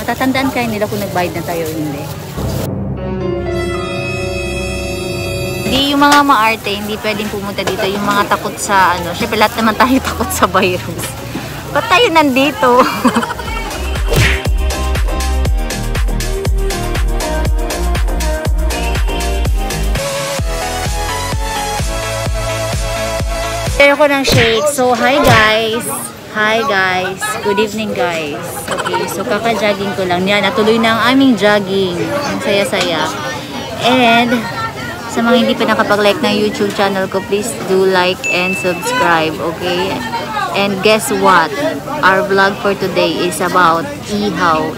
Matatandaan kayo nila kung nagbayad na tayo o hindi. Hindi yung mga maarte, hindi pwedeng pumunta dito. Yung mga takot sa ano, syempre lahat naman tayo takot sa virus. Ba't tayo nandito? Share ko ng shake. So, hi guys! Hi guys! Good evening guys! Okay, so kaka-jogging ko lang. Yan, natuloy na ang aming jogging. Ang saya-saya. And, sa mga hindi pa nakapag-like ng YouTube channel ko, please do like and subscribe, okay? And guess what? Our vlog for today is about ihaw.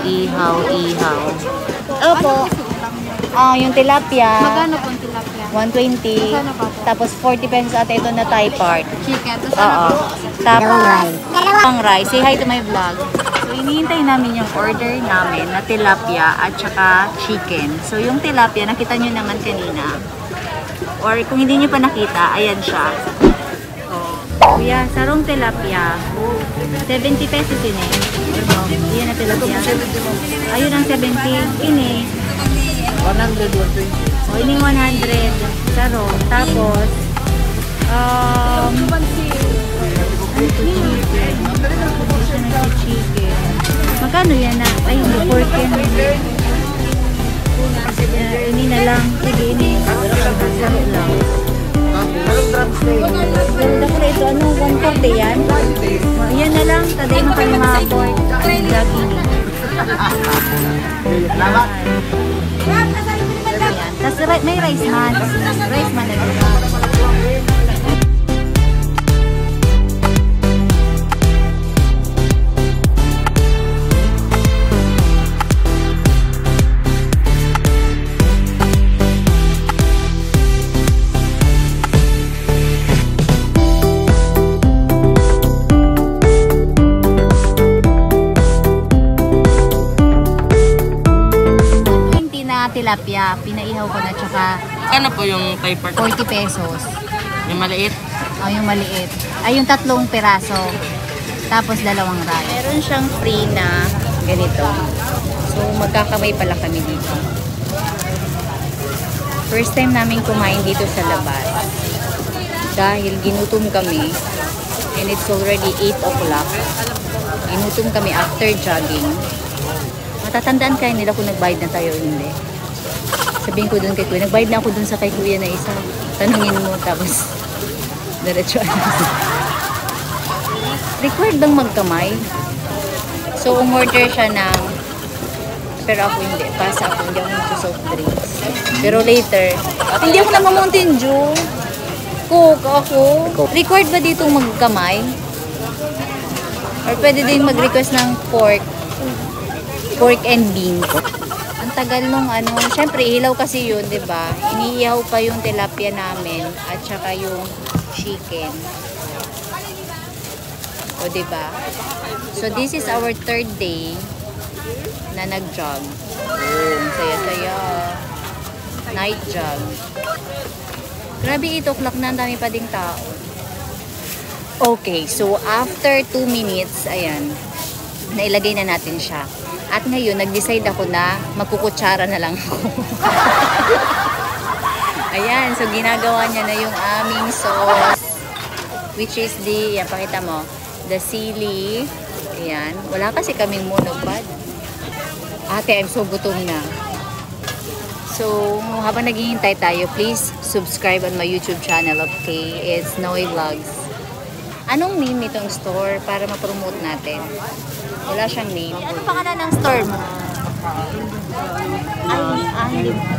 Opo. Yung tilapia. Magkano pong tilapia? 120. Tapos 40 pesos ata ito na Thai part. Chicken. Oo. Tapos dalawang rice. Say hi to my vlog. So hinihintay namin yung order namin na tilapia at saka chicken. So yung tilapia nakita nyo naman kanina. Or kung hindi nyo pa nakita, ayan siya. Oh. Kuya, sarong tilapia. 70 pesos yun eh. Ayan na tilapia. Ayun ang 70. Ini. 120. O, ini 100. Sarong. Tapos, chicken. Magkano yan na? Ay, hindi pork yan. Ini na lang. Sige, ini. Sarong lang. Ganda ko ito. Ano? 140 yan? Yan na lang. Taday mo kayo mga pork. Lagi. Tapos may rice man. Rice man na dito. Tilapia, pinaihaw ko na tsaka Ano po yung Thai part? 40 pesos. Yung maliit? Yung maliit. Ay, yung 3 peraso. Tapos 2 rice. Meron siyang free na ganito. So, magkakamay pala kami dito. First time namin kumain dito sa labas. Dahil ginutom kami. And it's already 8 o'clock. Ginutom kami after jogging. Matatandaan kayo nila kung nagbayad na tayo o hindi. Sabihin ko dun kay Kuya, nagbayad na ako dun sa kay Kuya na isa. Tanungin mo, tapos diretso. Required bang magkamay? So, umorder siya ng, pero ako hindi. Pasa ako, hindi ako nag-soft drinks. Pero later, hindi ako na Mountain Dew. Coke ako. Required ba dito magkamay? Or pwede din mag-request ng pork and beans. Ang tagal nung ano, syempre ilaw kasi yun, 'di ba? Iniihaw pa yung tilapia namin at saka yung chicken. O 'di ba? So this is our 3rd day na nag-jog. Saya-saya. Night jog. Grabe, 8 o'clock na, ang dami pa ding tao. Okay, so after 2 minutes, ayan, nailagay na natin siya. At ngayon, nag-decide ako na magkukutsara na lang ako. Ayan, so ginagawa niya na yung aming sauce. Which is the, yan, pakita mo, the sili. Ayan, wala kasi kaming monopod. Ate, I'm so gutom na. So, habang naghihintay tayo, please subscribe on my YouTube channel, okay? It's Noy Vlogs. Anong name itong store para ma-promote natin? Wala siyang name. Anong pangalan ng store mo? Hindi mo.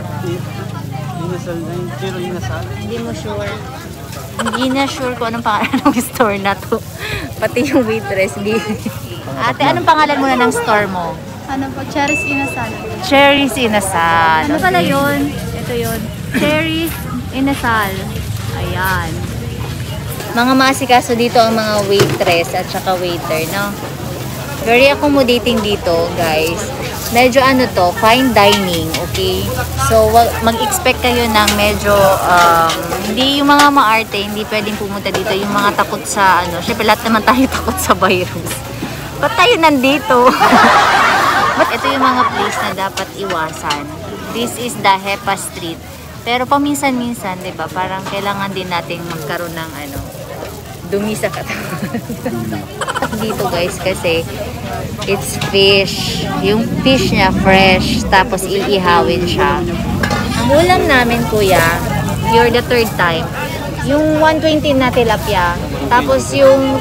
Hindi mo sure. Hindi na sure kung anong pangalan ng store na to. Pati yung waitress. Ate, anong pangalan mo na ng store mo? Ano po? Cherries Inasal. Cherries Inasal. Ano pala yun? Ito yun. Cherries Inasal. Ayan. Mga maasikaso dito ang mga waitress at saka waiter, no? Very accommodating dito, guys. Medyo ano to, fine dining, okay? So, mag-expect kayo ng medyo, hindi yung mga maarte, hindi pwedeng pumunta dito. Yung mga takot sa, ano, syempre lahat naman tayo takot sa virus. Ba't tayo nandito? But ito yung yung mga place na dapat iwasan. This is the Hepa Street. Pero paminsan-minsan, 'di ba? Parang kailangan din nating magkaroon ng dumi sa katawan. Dito guys kasi it's fish. Yung fish niya fresh, tapos iihawin siya. Ang ulam namin kuya, you're the third time. Yung 120 na tilapia, tapos yung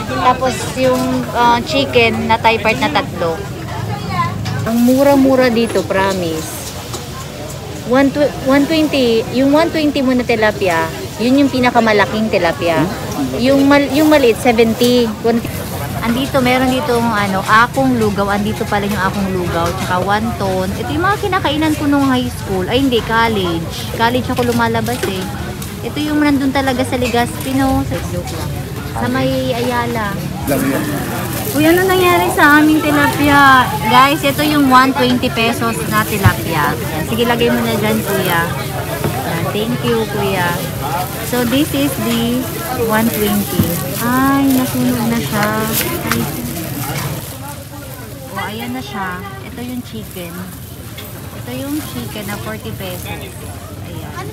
chicken na Thai part na 3. Ang mura-mura dito, promise. 120, yung 120 mo na tilapia, yun yung pinakamalaking tilapia. Yung maliit 70. Andito meron dito akong lugaw, andito pala yung akong lugaw, tsaka wonton. Ito yung mga kinakainan ko nung high school. Ay hindi, college. College ako lumalabas eh. Ito yung nandun talaga sa Legazpi, no? Sa may Ayala. Uy, ano nangyari sa aming tilapia? Guys, ito yung 120 pesos na tilapia. Yan, sige, lagay mo na dyan, kuya. Yan, thank you, kuya. So, this is the 120. Ay, nasunog na siya. Ay. O, ayan na siya. Ito yung chicken. Ito yung chicken na 40 pesos. Ayan.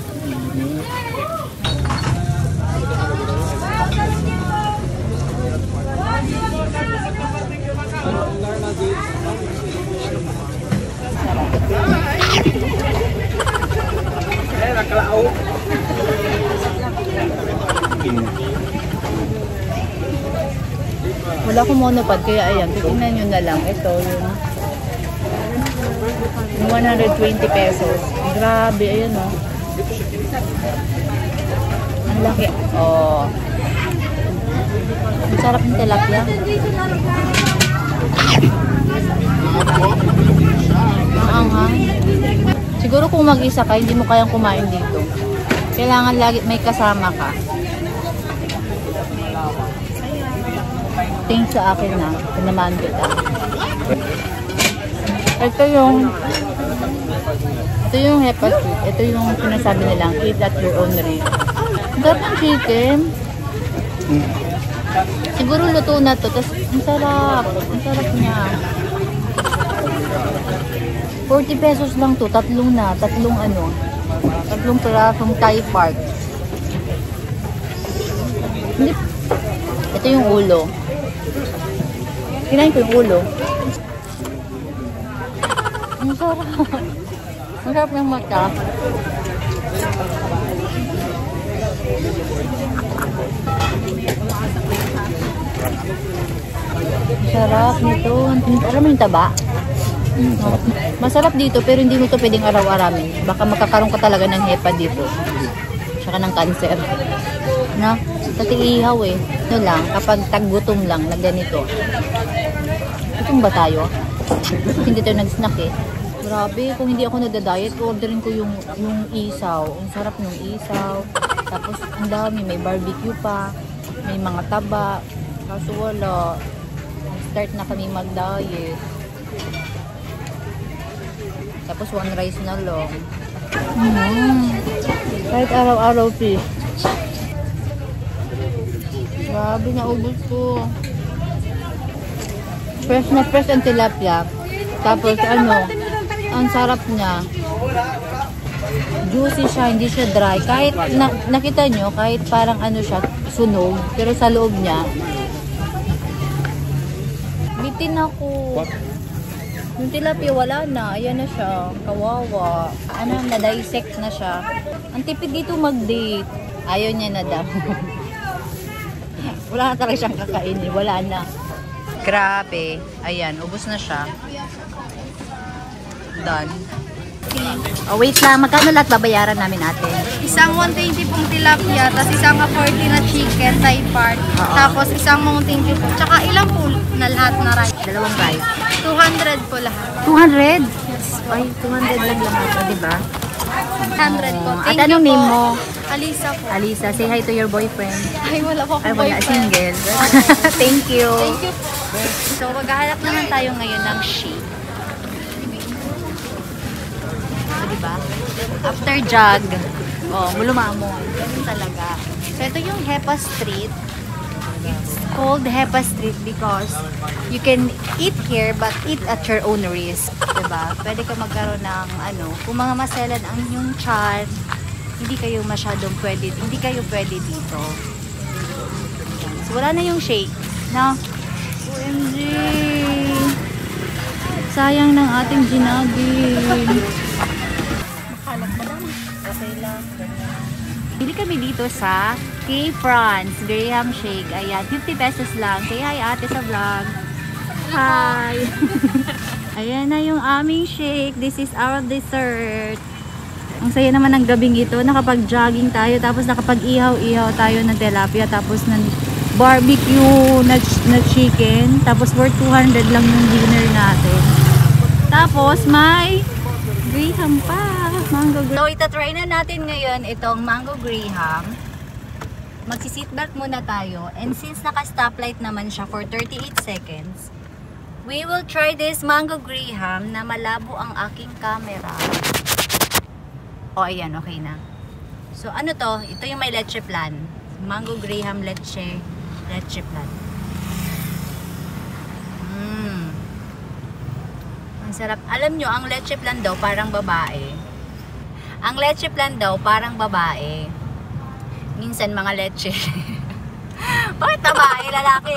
Wala akong monopod, kaya ayan, titignan nyo na lang. Ito yung 120 pesos. Grabe, ayan o. Ang laki. Oh. Ang sarap ng tilapia. Ang anghang. Siguro kung mag-isa ka, hindi mo kayang kumain dito. Kailangan lagi may kasama ka. Thanks sa akin na. Tinamaan kita. Ito yung Hepa Street. Ito yung sinasabi nilang eat at your own risk. Ang sarap ng chicken. Siguro luto na to. Tapos ang sarap. Ang sarap niya. 40 pesos lang to. Tatlong pirasong Thai part. Hindi. Ito yung ulo. Kinain ko yung ulo. Ang sarap. Ang sarap ng mata. Sarap nito. Alam mo yung taba? Masarap dito pero hindi mo ito pwedeng araw-aramin. Baka magkakaroon ka talaga ng hepa dito. Tsaka ng cancer. No? Kasi ihaw eh. Ito lang, kapag taggutom lang na ganito. Itong ba tayo? Hindi tayo nag-snack eh. Grabe, kung hindi ako nagda-diet, orderin ko yung isaw. Ang sarap ng isaw. Tapos ang dami, may barbecue pa. May mga taba. Kaso wala. Start na kami mag-diet. Tapos one rice na lang. Kahit araw-araw fish. Grabe, naubos ko. Fresh na fresh ang tilapia. Tapos ang sarap niya. Juicy siya, hindi siya dry. Kahit nakita nyo, kahit parang siya, sunog. Pero sa loob niya, bitin ako. Yung tilapia wala na. Ayan na siya. Kawawa. Na-dissect na siya. Ang tipid dito mag-date. Ayaw niya na daw. Wala na talaga siyang kakainin. Wala na. Grabe. Ayan. Ubus na siya. Done. Oh, wait lang. Magkano lahat babayaran namin natin? Isang 120 pong tilapia, tapos isang 40 na chicken, Thai part. Tapos isang 120 po. Tsaka ilang po na lahat na rice? Dalawang rice. 200 po lahat. 200? Yes. Ay, 200 lang lahat. Diba? 100 po. At anong name mo? Alisa po. Alisa, say hi to your boyfriend. Ay, wala po Ay, akong wala. boyfriend. Single. Thank you. Thank you. So, maghahanap naman tayo ngayon ng shake. So, diba? After jog, mulumamon. Ganun talaga. So, ito yung Hepa Street. It's called Hepa Street because you can eat here but eat at your own risk. Diba? Pwede ka magkaroon ng kung mga maselan ang inyong tiyan, hindi kayo pwede dito. So, wala na yung shake. No? OMG! Sayang ng ating ginagin. Makalap ba lang? Okay lang. Bili kami dito sa K-France Graham Shake. Ayan, 50 pesos lang. Say hi ate sa vlog. Hi! Ayan na yung aming shake. This is our dessert. Ang saya naman ng gabing ito. Nakapag-jogging tayo. Tapos nakapag-ihaw-ihaw tayo ng tilapia. Tapos ng barbecue na chicken. Tapos worth 200 lang yung dinner natin. Tapos may Graham pa. Mango Graham. So itatry na natin ngayon itong Mango Graham. Magsi-seatbelt muna tayo. And since naka-stoplight naman siya for 38 seconds, we will try this Mango Graham na malabo ang aking camera. O ayan, okay na. So ano to? Ito yung may leche plan. Mango Graham leche plan. Ang sarap. Alam nyo, ang leche plan daw parang babae. Ang leche plan daw parang babae. Minsan mga leche. Bakit babae? Lalaki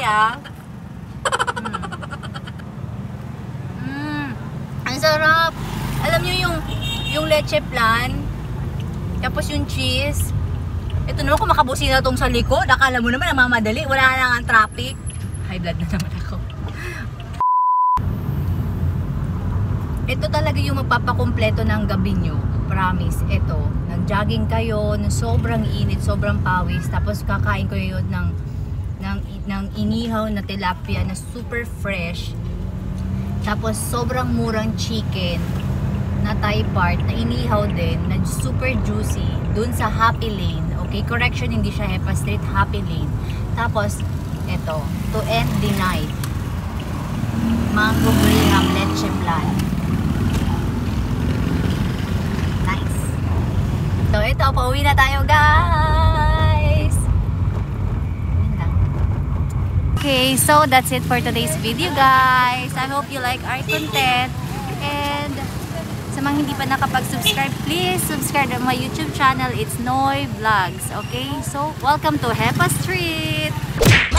Ang sarap. Alam nyo yung leche plan, tapos yung cheese. Ito naman kung makabusin na itong sa likod, akala mo naman namamadali, wala na nga ang traffic. High blood na naman ako. Ito talaga yung magpapakumpleto ng gabi nyo. Promise, ito. Nag-jogging kayo, sobrang init, sobrang pawis, tapos kakain kayo ng inihaw na tilapia na super fresh. Tapos sobrang murang chicken na Thai part na inihaw din, na super juicy, dun sa Happy Lane. Okay, correction, hindi siya Hepa Street, Happy Lane. Tapos, ito, to end the night, Mango Graham leche plan. Nice. So, ito, pauwi na tayo, guys! Okay, so that's it for today's video, guys. I hope you like our content. And sa mga hindi pa nakapag-subscribe, please subscribe to my YouTube channel. It's Noy Vlogs. Okay? So, welcome to Hepa Street!